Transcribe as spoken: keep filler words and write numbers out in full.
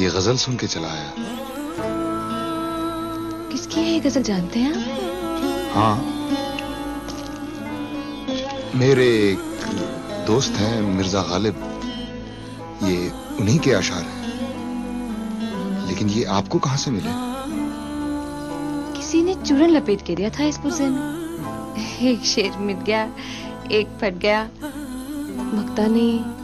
ये गजल सुन के चला आया। किसकी है ये गजल, जानते हैं आप? हाँ, मेरे एक दोस्त हैं मिर्जा गालिब, ये उन्हीं के अशार हैं। लेकिन ये आपको कहां से मिले? किसी ने चूरन लपेट के दिया था इस पुर्जे में। एक शेर मिट गया, एक फट गया, मक्ता नहीं